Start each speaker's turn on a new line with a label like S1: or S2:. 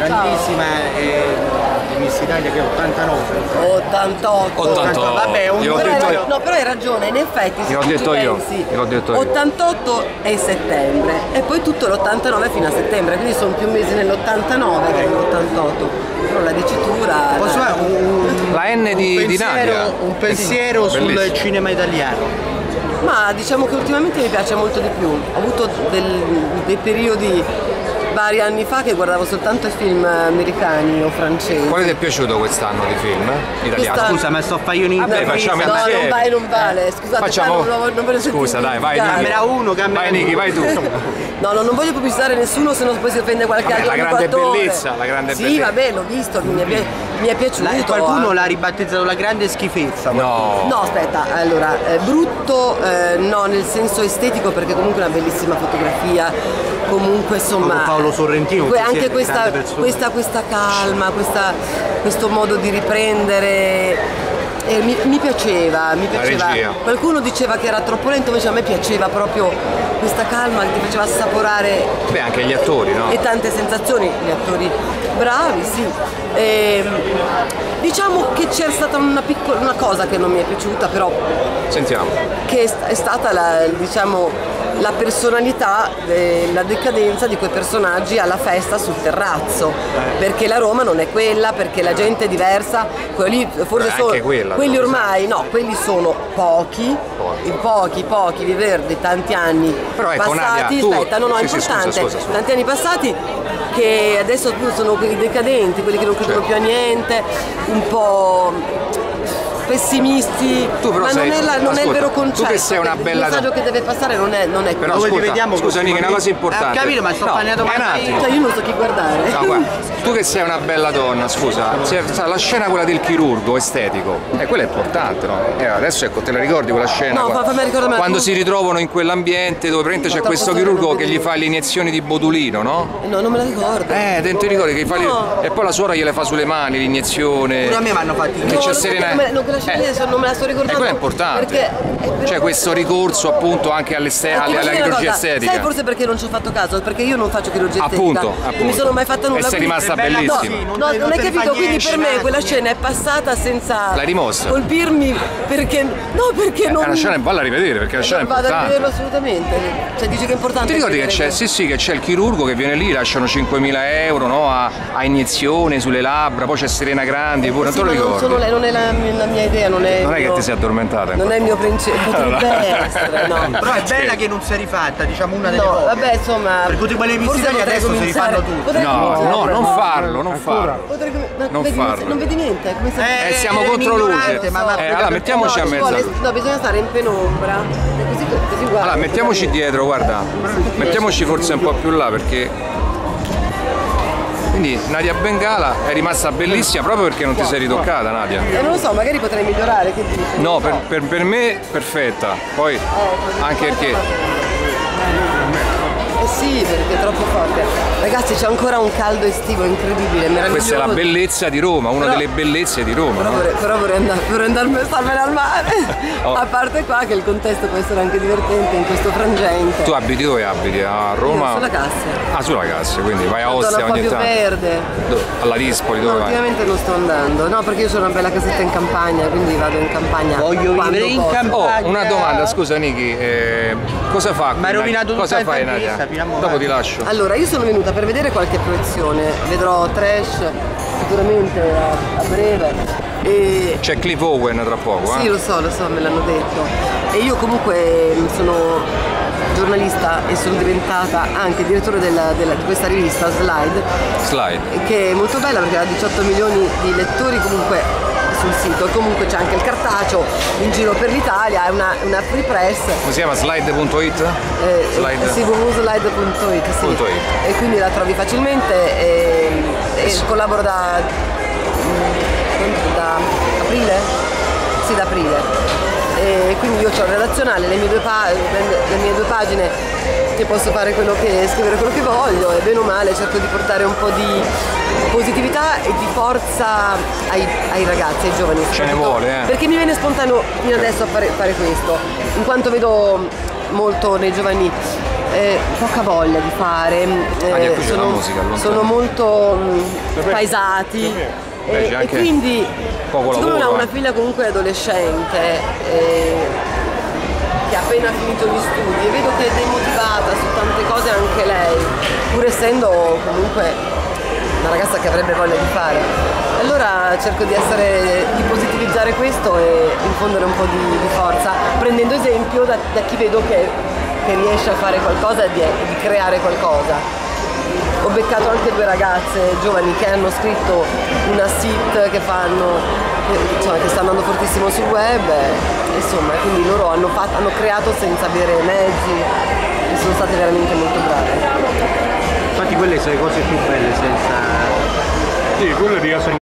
S1: grandissima Miss Italia che è 89.
S2: 88.
S1: Vabbè,
S3: No, però hai ragione, in effetti se
S2: L'ho detto io.
S3: 88 è settembre e poi tutto l'89 fino a settembre, quindi sono più mesi nell'89 che nell'88. Però la dicitura.
S1: Posso fare
S2: La N di Nadia.
S1: un pensiero sul cinema italiano?
S3: Ma diciamo che ultimamente mi piace molto di più. Ho avuto dei periodi vari anni fa che guardavo soltanto i film americani o francesi.
S2: Quale ti è piaciuto quest'anno di film italiano?
S1: Scusa, ma sto facendo
S2: Vabbè, facciamo
S3: No,
S2: insieme.
S3: non vale. Scusate,
S2: Facciamo.
S3: non voglio
S2: Scusa, dai, vai.
S1: Camera 1, camera
S2: Vai Niki, vai tu.
S3: No, non voglio pubblicizzare nessuno, se no poi si offende qualche altro.
S2: La grande
S3: educatore.
S2: bellezza, la grande
S3: sì,
S2: bellezza.
S3: vabbè, l'ho visto, mi è piaciuto.
S1: Qualcuno l'ha ribattezzato la grande schifezza.
S2: No.
S3: No, aspetta, allora, brutto no, nel senso estetico perché comunque è una bellissima fotografia, comunque insomma...
S1: Paolo Sorrentino.
S3: Anche questa calma, questo modo di riprendere... mi piaceva.
S2: regia.
S3: Qualcuno diceva che era troppo lento, invece a me piaceva proprio questa calma che ti faceva assaporare.
S2: Beh, anche gli attori, no?
S3: E tante sensazioni, gli attori bravi, sì. Diciamo che c'è stata una cosa che non mi è piaciuta, però
S2: Sentiamo.
S3: che è stata la personalità, la decadenza di quei personaggi alla festa sul terrazzo, perché la Roma non è quella, perché la gente è diversa, quelli forse
S2: Beh,
S3: sono
S2: anche quella,
S3: quelli
S2: no?
S3: ormai no, quelli sono pochi di Verdi, tanti anni
S2: Però ecco,
S3: passati,
S2: Nadia,
S3: aspetta, no, è
S2: sì,
S3: importante,
S2: scusa.
S3: tanti anni passati che adesso sono quelli decadenti, quelli che non credono più a niente, un po' pessimisti,
S2: Tu però
S3: ma
S2: sei-
S3: non è il vero
S2: ascolta,
S3: concetto.
S2: tu che sei una bella-
S3: Il messaggio che deve passare non è
S2: Però
S1: Dove ti
S2: ascolta,
S1: vediamo
S2: scusa Niki, una cosa importante.
S1: capito, ma sto parlando
S2: un attimo.
S3: Cioè io non so chi guardare.
S2: No, guarda, tu che sei una bella donna, scusa, la scena quella del chirurgo estetico, quella è importante, no? Adesso ecco, te la ricordi quella scena?
S3: No, fammi ricordare.
S2: Quando si ritrovano in quell'ambiente dove praticamente c'è questo chirurgo che gli fa le iniezioni di botulino, no?
S3: No, non me la ricordo.
S2: Te ti ricordi che gli fa
S3: No.
S2: e poi la suora gliele fa sulle mani l'iniezione.
S1: Pure a me mi hanno fatti
S2: Che c'è Serena.
S3: Quella scena adesso non me la sto ricordando.
S2: Quella è importante. C'è questo ricorso appunto anche alla chirurgia estetica.
S3: Sai forse perché non ci ho fatto caso? Perché io non faccio chirurgia
S2: Appunto,
S3: estetica. Non mi sono mai fatta nulla.
S2: E sei
S3: quindi-
S2: rimasta
S1: bella
S2: bellissima.
S1: così,
S3: No,
S1: non
S3: non hai
S1: te ne fa
S3: capito, quindi
S1: niente,
S3: per me
S1: no?
S3: quella scena è passata senza
S2: L'hai rimossa?
S3: colpirmi perché perché non
S2: La scena valla a rivedere perché la scena è
S3: vado a
S2: importante.
S3: vederlo assolutamente. Cioè dici che è importante.
S2: Ti ricordi che
S3: vedere
S2: c'è, sì, che c'è il chirurgo che viene lì, lasciano 5.000 euro, no, a iniezione sulle labbra, poi c'è Serena Grandi, pure, non
S3: Sì,
S2: te lo
S3: ma
S2: ricordi?
S3: non è la mia idea, non è.
S2: Non è che ti sei addormentata.
S3: Non è il mio principio, potrebbe essere, no.
S1: Però è bella che non si è rifatta, diciamo una delle
S3: No,
S1: poche.
S3: vabbè, insomma.
S1: Per tutti quelli
S3: forse
S1: visitati
S3: potrei
S1: adesso si
S3: cominciare-
S1: rifanno tutti.
S3: potrei
S2: No,
S3: cominciare
S2: no,
S3: a
S2: non
S3: guardare.
S2: farlo, non farlo. Non
S3: Vedi,
S2: farlo.
S3: non vedi niente, come se
S2: Siamo contro luce.
S1: ignorante, ma
S2: Allora mettiamoci a
S3: ci
S2: mezzo.
S3: vuole- no, bisogna stare in penombra. Così guarda.
S2: Allora mettiamoci dietro, guarda. Mettiamoci forse un po' più là perché. Quindi Nadia Bengala è rimasta bellissima proprio perché non ti sei ritoccata, Nadia.
S3: Non lo so, magari potrei migliorare, che dici?
S2: No, per me perfetta. Poi anche perché.
S3: Eh sì, perché è troppo forte. Ragazzi, c'è ancora un caldo estivo incredibile, meraviglioso.
S2: Questa è la bellezza di Roma, una
S3: Però-
S2: delle bellezze di Roma. no?
S3: Però vorrei andarmene al mare.
S2: Oh.
S3: A parte qua che il contesto può essere anche divertente in questo frangente.
S2: Tu abiti dove abiti? A Roma?
S3: Io sulla Cassa.
S2: Ah, sulla Cassa, quindi vai a
S3: Zona
S2: Ostia
S3: un po'
S2: ogni
S3: più
S2: tanto.
S3: verde.
S2: Alla Dispoli,
S3: No,
S2: dove vai?
S3: ultimamente non sto andando. No, perché io sono una bella casetta in campagna, quindi vado in campagna.
S1: Voglio
S3: quando
S1: vivere in
S3: posso.
S1: campagna.
S2: Oh, una domanda, scusa Niki, cosa fa?
S1: Ma hai rovinato
S2: Cosa
S1: tutta
S2: fai
S1: l'intervista,
S2: Nadia?
S1: fino a mo',
S2: Dopo ti lascio.
S3: Allora, io sono venuta per vedere qualche proiezione. Vedrò Trash sicuramente a breve. E
S2: C'è Cliff Owen tra poco,
S3: sì, lo so, me l'hanno detto. E io comunque sono giornalista e sono diventata anche direttore di questa rivista
S2: Slide.
S3: che è molto bella perché ha 18 milioni di lettori comunque sul sito, comunque c'è anche il cartaceo in giro per l'Italia, è una free press.
S2: Come si chiama? Slide.it? Slide.
S3: Sì, www.slide.it, sì.
S2: .it.
S3: E quindi la trovi facilmente e collaboro da aprile? Sì, da aprile. E quindi io ho il redazionale, le mie due pagine che posso fare scrivere quello che voglio e bene o male cerco di portare un po' di positività e di forza ai ragazzi, ai giovani.
S2: Ce ne vuole,
S3: Perché mi viene spontaneo fino adesso a fare questo, in quanto vedo molto nei giovani poca voglia di fare,
S2: la musica,
S3: sono molto paesati.
S2: Beh, c'è
S3: E
S2: anche
S3: quindi
S2: poco
S3: siccome
S2: lavoro,
S3: ho una figlia comunque adolescente che ha appena finito gli studi e vedo che è demotivata su tante cose anche lei, pur essendo comunque una ragazza che avrebbe voglia di fare, allora cerco di positivizzare questo e infondere un po' di forza, prendendo esempio da chi vedo che riesce a fare qualcosa e di creare qualcosa. Ho beccato anche 2 ragazze giovani che hanno scritto una sit che stanno andando fortissimo sul web, insomma, quindi loro hanno creato senza avere mezzi e sono state veramente molto brave.
S1: Infatti quelle sono le cose più belle senza...
S4: Sì, quelle di